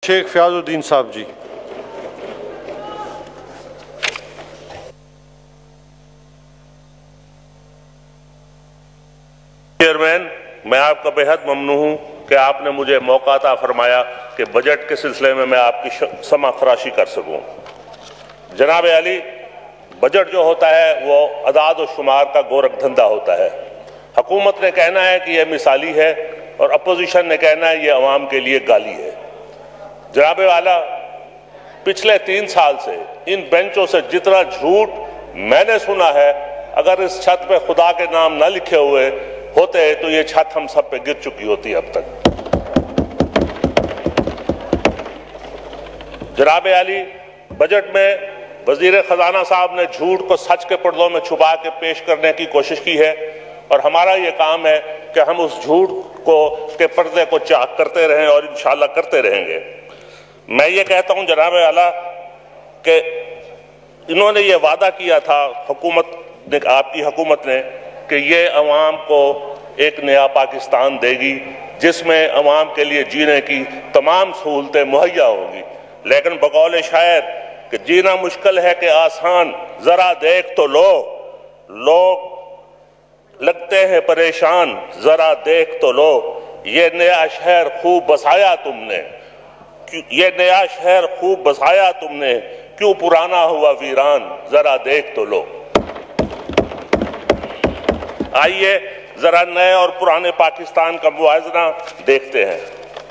شیخ فیاض الدین صاحب جی۔ چیئرمین، میں آپ کا بہت ممنون ہوں کہ آپ نے مجھے موقع عطا فرمایا کہ بجٹ کے سلسلے میں آپ کی سمع فراشی کر سکوں۔ جناب علی، بجٹ جو ہوتا ہے وہ اعداد و شمار کا گورکھ دھندا ہوتا ہے۔ حکومت نے کہنا ہے کہ یہ مثالی ہے اور اپوزیشن نے کہنا ہے یہ عوام کے لیے گالی ہے۔ جناب والا، پچھلے 3 سال سے ان بینچوں سے جتنا جھوٹ میں نے سنا ہے، اگر اس چھت پہ خدا کے نام نہ لکھے ہوئے ہوتے تو یہ چھت ہم سب پہ گر چکی ہوتی اب تک۔ جناب علی، بجٹ میں وزیر خزانہ صاحب نے جھوٹ کو سچ کے پردوں میں چھپا کے پیش کرنے کی کوشش کی ہے، اور ہمارا یہ کام ہے کہ ہم اس جھوٹ کے پردے کو چاک کرتے رہیں اور انشاءاللہ کرتے رہیں گے۔ میں یہ کہتا ہوں جناب اعلیٰ کہ انہوں نے یہ وعدہ کیا تھا آپ کی حکومت نے کہ یہ عوام کو ایک نیا پاکستان دے گی جس میں عوام کے لیے جینے کی تمام سہولتیں مہیا ہوں گی، لیکن بقول شاعر کہ جینا مشکل ہے کہ آسان، ذرا دیکھ تو لو، لوگ لگتے ہیں پریشان، ذرا دیکھ تو لو، یہ نیا شہر خوب بسایا تم نے، یہ نیا شہر خوب بسایا تم نے، کیوں پرانا ہوا ویران، ذرا دیکھ تو لو۔ آئیے ذرا نئے اور پرانے پاکستان کا موازنہ دیکھتے ہیں۔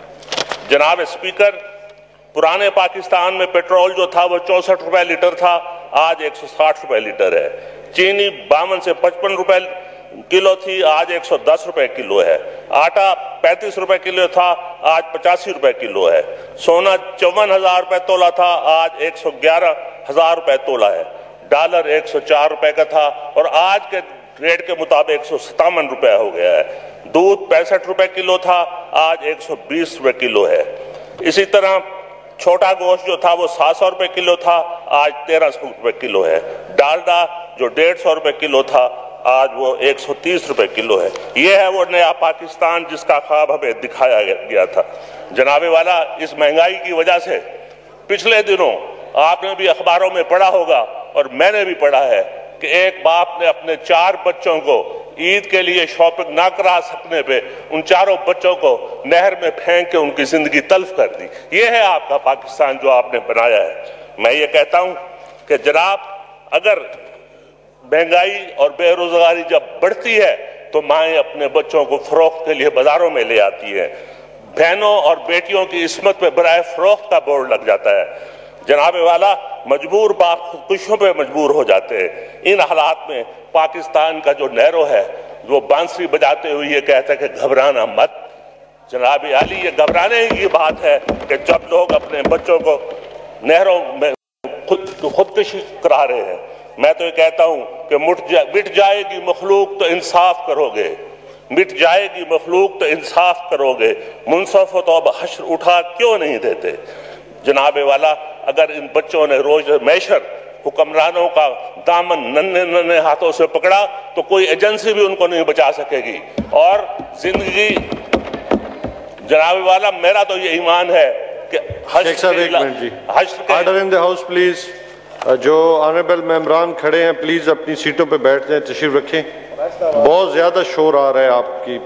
جناب اسپیکر، پرانے پاکستان میں پیٹرول جو تھا وہ 64 روپے لیٹر تھا، آج 160 روپے لیٹر ہے۔ چینی 52 سے 55 روپے کلو تھی، آج 110 روپے کلو ہے۔ آٹا 35 روپے کلو تھا، آج 85 روپے کلو ہے۔ سونا 54,000 روپے تولا تھا، آج 111,000 روپے تولا ہے۔ ڈالر 104 روپے کا تھا اور آج کے ریٹ کے مطابق 157 روپے ہو گیا ہے۔ دودھ 65 روپے کلو تھا، آج 120 روپے کلو ہے۔ اسی طرح چھوٹا گوشت جو تھا وہ 700 روپے کلو تھا، آج 1300 روپے کلو ہے۔ ڈالڈا جو 150 روپے کلو تھا، آج وہ 130 روپے کلو ہے۔ یہ ہے وہ نیا پاکستان جس کا خواب ہمیں دکھایا گیا تھا۔ جناب والا، اس مہنگائی کی وجہ سے پچھلے دنوں آپ نے بھی اخباروں میں پڑھا ہوگا اور میں نے بھی پڑھا ہے کہ ایک باپ نے اپنے 4 بچوں کو عید کے لیے شاپنگ نہ کرا سکنے پہ ان 4 بچوں کو نہر میں پھینک کے ان کی زندگی تلف کر دی۔ یہ ہے آپ کا پاکستان جو آپ نے بنایا ہے۔ میں یہ کہتا ہوں کہ جناب، اگر مہنگائی اور بے روزگاری جب بڑھتی ہے تو مائیں اپنے بچوں کو فروخت کے لیے بازاروں میں لے آتی ہیں، بہنوں اور بیٹیوں کی عصمت پہ برائے فروخت کا بورڈ لگ جاتا ہے۔ جناب والا، مجبور باپ خودکشیوں پہ مجبور ہو جاتے ہیں۔ ان حالات میں پاکستان کا جو نیرو ہے وہ بانسری بجاتے ہوئے یہ کہتا ہے کہ گھبرانا مت۔ جناب علی، یہ گھبرانے کی بات ہے کہ جب لوگ اپنے بچوں کو نہروں میں خودکشی کرا رہے ہیں۔ میں تو یہ کہتا ہوں کہ مٹ جائے گی مخلوق تو انصاف کرو گے، مٹ جائے گی مخلوق تو انصاف کرو گے، منصف ہو تو اب حشر اٹھا کیوں نہیں دیتے۔ جناب والا، اگر ان بچوں نے روز معیشت حکمرانوں کا دامن ننھے ہاتھوں سے پکڑا تو کوئی ایجنسی بھی ان کو نہیں بچا سکے گی۔ اور زندگی، جناب والا، میرا تو یہ ایمان ہے کہ order in the house please. جو آنریبل ممبران کھڑے ہیں پلیز اپنی سیٹوں پہ بیٹھ جائیں، تشریف رکھیں۔ بہت زیادہ شور آ رہا ہے آپ کی۔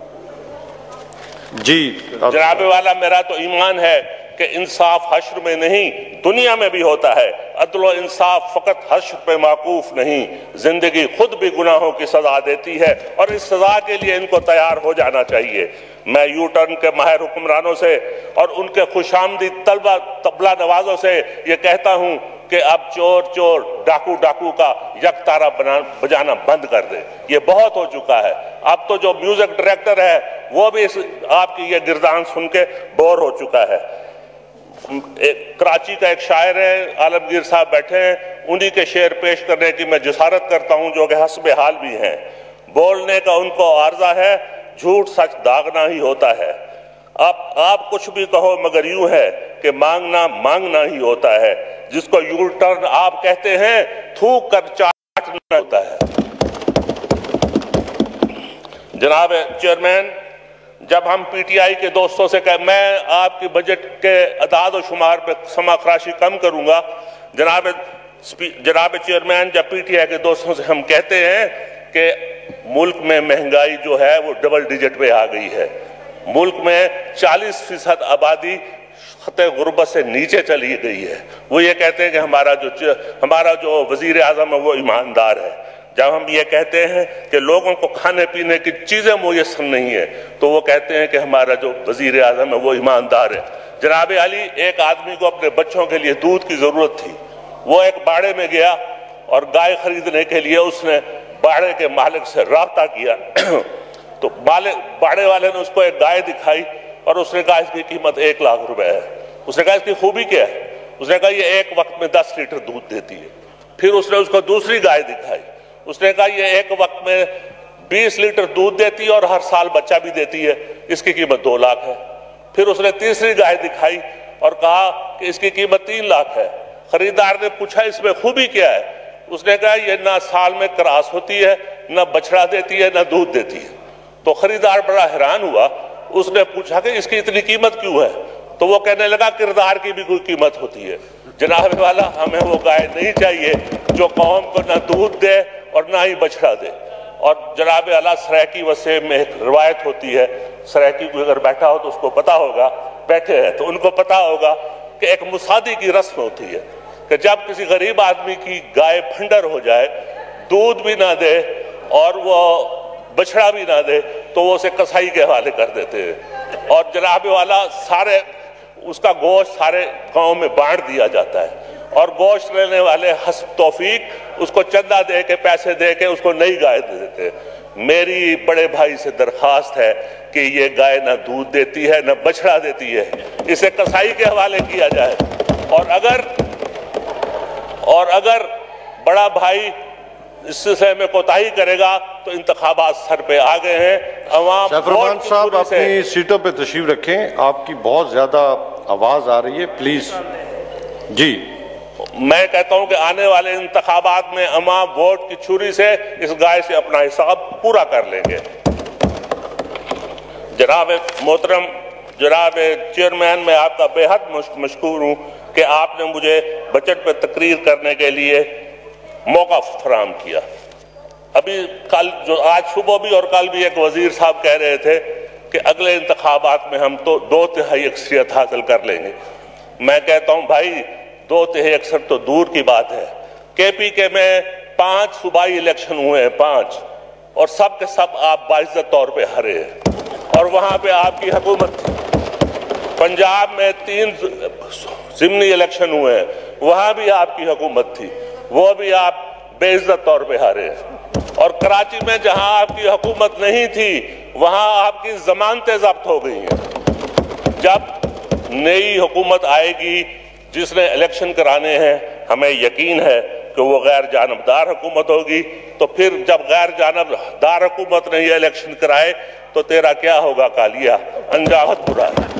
جی جناب والا، میرا تو ایمان ہے کہ انصاف حشر میں نہیں دنیا میں بھی ہوتا ہے۔ عدل و انصاف فقط حشر پہ موقوف نہیں، زندگی خود بھی گناہوں کی سزا دیتی ہے اور اس سزا کے لیے ان کو تیار ہو جانا چاہیے۔ میں یو ٹرن کے ماہر حکمرانوں سے اور ان کے خوش آمدید طبلہ نوازوں سے یہ کہتا ہوں کہ اب چور چور ڈاکو ڈاکو کا یک تارہ بجانا بند کر دے۔ یہ بہت ہو چکا ہے۔ اب تو جو میوزک ڈائریکٹر ہے وہ بھی آپ کی یہ گردان سن کے بور ہو چکا ہے۔ کراچی کا ایک شاعر ہے، عالمگیر صاحب بیٹھے ہیں، انہی کے شعر پیش کرنے کی میں جسارت کرتا ہوں جو کہ حسب حال بھی ہیں۔ بولنے کا ان کو عارضہ ہے، جھوٹ سچ داغنا ہی ہوتا ہے۔ آپ کچھ بھی کہو مگر یوں ہے کہ مانگنا مانگنا ہی ہوتا ہے۔ جس کو یو ٹرن آپ کہتے ہیں، تھوک کر چاٹنا ہوتا ہے۔ جناب چیئرمین، جب ہم پی ٹی آئی کے دوستوں سے کہ میں آپ کی بجٹ کے اعداد و شمار پہ سما خراشی کم کروں گا، جناب چیئرمین، جب پی ٹی آئی کے دوستوں سے ہم کہتے ہیں کہ ملک میں مہنگائی جو ہے وہ ڈبل ڈیجٹ پہ آ گئی ہے، ملک میں 40% آبادی خطے غربت سے نیچے چلی گئی ہے، وہ یہ کہتے ہیں کہ ہمارا جو وزیر اعظم ہے وہ ایماندار ہے۔ جب ہم یہ کہتے ہیں کہ لوگوں کو کھانے پینے کی چیزیں میسر نہیں ہیں تو وہ کہتے ہیں کہ ہمارا جو وزیر اعظم ہے وہ ایماندار ہے۔ جناب علی، ایک آدمی کو اپنے بچوں کے لیے دودھ کی ضرورت تھی، وہ ایک باڑے میں گیا اور گائے خریدنے کے لیے اس نے باڑے کے مالک سے رابطہ کیا تو باڑے والے نے اس کو ایک گائے دکھائی اور اس نے کہا اس کی قیمت 1 لاکھ روپے ہے۔ اس نے کہا اس کی خوبی کیا ہے؟ اس نے کہا یہ ایک وقت میں 10 لیٹر دودھ دیتی ہے۔ پھر اس نے اس کو دوسری گائے دکھائی، اس نے کہا یہ ایک وقت میں 20 لیٹر دودھ دیتی ہے اور ہر سال بچہ بھی دیتی ہے، اس کی قیمت 2 لاکھ ہے۔ پھر اس نے تیسری گائے دکھائی اور کہا کہ اس کی قیمت 3 لاکھ ہے۔ خریدار نے پوچھا اس میں خوبی کیا ہے؟ اس نے کہا یہ نہ سال میں کراس ہوتی ہے، نہ بچڑا دیتی ہے، نہ دودھ دیتی ہے۔ تو خریدار بڑا حیران ہوا، اس نے پوچھا کہ اس کی اتنی قیمت کیوں ہے؟ تو وہ کہنے لگا کردار کی بھی کوئی قیمت ہوتی ہے۔ جناب والا، ہمیں وہ گائے نہیں چاہیے جو قوم کو نہ دودھ دے اور نہ ہی بچڑا دے۔ اور جناب اعلیٰ، سرائیکی وسیع میں ایک روایت ہوتی ہے، سرائیکی کو اگر بیٹھا ہو تو اس کو پتا ہوگا، بیٹھے ہیں تو ان کو پتا ہوگا کہ ایک مصادی کی رسم ہوتی ہے کہ جب کسی غریب آدمی کی گائے پھنڈر ہو جائے، دودھ بھی نہ دے اور وہ بچڑا بھی نہ دے تو وہ اسے کسائی کے حوالے کر دیتے ہیں، اور جناب والا سارے اس کا گوشت سارے گاؤں میں بانٹ دیا جاتا ہے، اور گوشت لینے والے حسب توفیق اس کو چندہ دے کے پیسے دے کے اس کو نئی گائے دے دیتے ہیں۔ میری بڑے بھائی سے درخواست ہے کہ یہ گائے نہ دودھ دیتی ہے نہ بچڑا دیتی ہے، اسے کسائی کے حوالے کیا جائے، اور اگر بڑا بھائی اس سلسلے میں کوتاہی کرے گا تو انتخابات سر پہ آ گئے ہیں۔ عوام سیف الرحمان صاحب اپنی سیٹوں پہ تشریف رکھیں، آپ کی بہت زیادہ آواز آ رہی ہے، پلیز۔ جی، میں کہتا ہوں کہ آنے والے انتخابات میں عوام ووٹ کی چھری سے اس گائے سے اپنا حساب پورا کر لیں گے۔ جناب محترم، جناب چیئرمین، میں آپ کا بے حد مشکور ہوں کہ آپ نے مجھے بجٹ پہ تقریر کرنے کے لیے موقع فراہم کیا۔ ابھی آج صبح بھی اور کل بھی ایک وزیر صاحب کہہ رہے تھے کہ اگلے انتخابات میں ہم تو 2/3 اکثریت حاصل کر لیں گے۔ میں کہتا ہوں بھائی 2/3 اکثر تو دور کی بات ہے۔ کے پی کے میں 5 صوبائی الیکشن ہوئے ہیں، 5، اور سب کے سب آپ باعزت طور پہ ہارے ہیں، اور وہاں پہ آپ کی حکومت تھی۔ پنجاب میں 3 ضمنی الیکشن ہوئے ہیں، وہاں بھی آپ کی حکومت تھی، وہ بھی آپ بے عزت طور پہ ہارے ہیں۔ اور کراچی میں جہاں آپ کی حکومت نہیں تھی وہاں آپ کی ضمانتیں ضبط ہو گئی ہیں۔ جب نئی حکومت آئے گی جس نے الیکشن کرانے ہیں، ہمیں یقین ہے کہ وہ غیر جانبدار حکومت ہوگی، تو پھر جب غیر جانبدار حکومت نے یہ الیکشن کرائے تو تیرا کیا ہوگا کالیا، انجامت برا ہے۔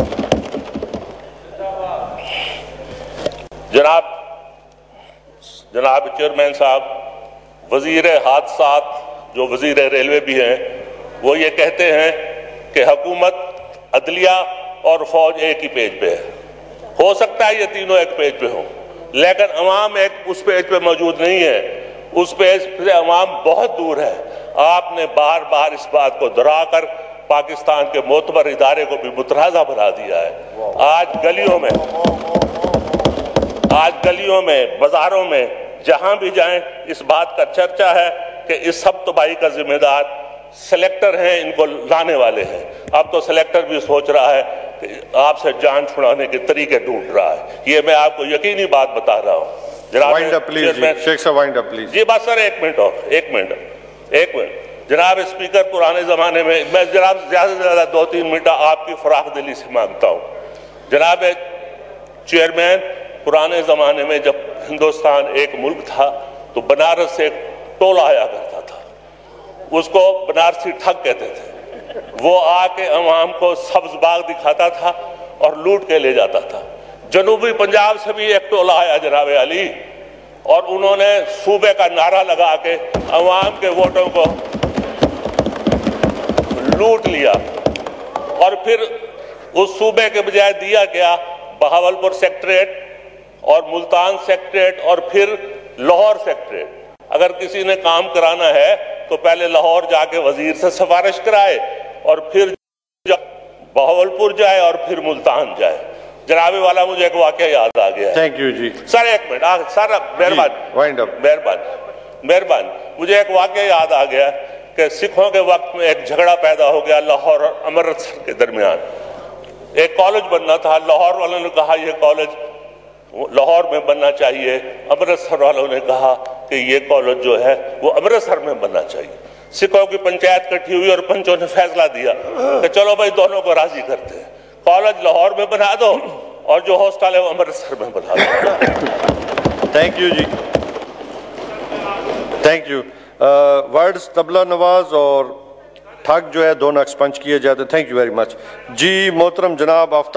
جناب چیئرمین صاحب، وزیر حادثات جو وزیر ریلوے بھی ہیں وہ یہ کہتے ہیں کہ حکومت، عدلیہ اور فوج ایک ہی پیج پہ ہے۔ ہو سکتا ہے یہ تینوں ایک پیج پہ ہوں، لیکن عوام اس پیج پہ موجود نہیں ہے، اس پیج سے عوام بہت دور ہے۔ آپ نے بار بار اس بات کو دہرا کر پاکستان کے معتبر ادارے کو بھی متنازع بنا دیا ہے۔ آج گلیوں میں بازاروں میں جہاں بھی جائیں اس بات کا چرچا ہے کہ اس سب تباہی کا ذمہ دار سلیکٹر ہیں، ان کو لانے والے ہیں۔ اب تو سلیکٹر بھی سوچ رہا ہے کہ آپ سے جان چھڑانے کے طریقے ڈھونڈ رہا ہے۔ یہ میں آپ کو یقینی بات بتا رہا ہوں۔ جناب شیخ صاحب وائنڈ اپ پلیز۔ جی بس سر، ایک منٹ۔ جناب اسپیکر، پرانے زمانے میں جناب زیادہ سے زیادہ 2-3 منٹ آپ کی فراخ دلی سے مانگتا ہوں۔ جناب چیئرمین، پرانے زمانے میں جب ہندوستان ایک ملک تھا تو بنارس سے ایک ٹولہ آیا کرتا تھا، اس کو بنارسی ٹھگ کہتے تھے۔ وہ آ کے عوام کو سبز باغ دکھاتا تھا اور لوٹ کے لے جاتا تھا۔ جنوبی پنجاب سے بھی ایک ٹولہ آیا جناب علی، اور انہوں نے صوبے کا نعرہ لگا کے عوام کے ووٹوں کو لوٹ لیا۔ اور پھر اس صوبے کے بجائے دیا گیا بہاولپور سیکٹریٹ اور ملتان سیکٹریٹ اور پھر لاہور سیکٹریٹ۔ اگر کسی نے کام کرانا ہے تو پہلے لاہور جا کے وزیر سے سفارش کرائے اور پھر بہاولپور جائے اور پھر ملتان جائے۔ جناب والا مجھے ایک واقعہ یاد آ گیا ہے۔ تھینک یو جی سر ایک منٹ سر مہربان مجھے ایک واقعہ یاد آ گیا کہ سکھوں کے وقت میں ایک جھگڑا پیدا ہو گیا لاہور اور امرتسر کے درمیان۔ ایک کالج بننا تھا، لاہور والوں نے کہا یہ کالج لاہور میں بننا چاہیے، امرتسر والوں نے کہا کہ یہ کالج جو ہے وہ امرتسر میں بننا چاہیے۔ سکھوں کی پنچایت کٹھی ہوئی اور پنچوں نے فیصلہ دیا کہ چلو بھائی دونوں کو راضی کرتے ہیں، کالج لاہور میں بنا دو اور جو ہاسٹل ہے وہ امرتسر میں بنا دو۔ Thank you ji thank you. Words طبلہ نواز اور ٹھگ جو ہے دونوں ایکسپنج کیے جاتے ہیں۔ Thank you very much ji. محترم جناب آفتاب